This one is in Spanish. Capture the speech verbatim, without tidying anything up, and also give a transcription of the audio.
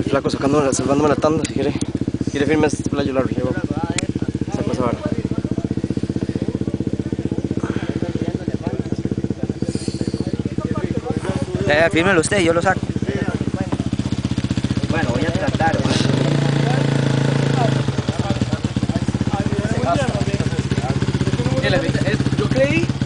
flaco sacándome, salvándome la tanda, si quiere. Quiere firme este playo largo, llevo. Esa cosa vara. Eh, fírmelo usted, yo lo saco. Bueno, voy a tratar. Yo creí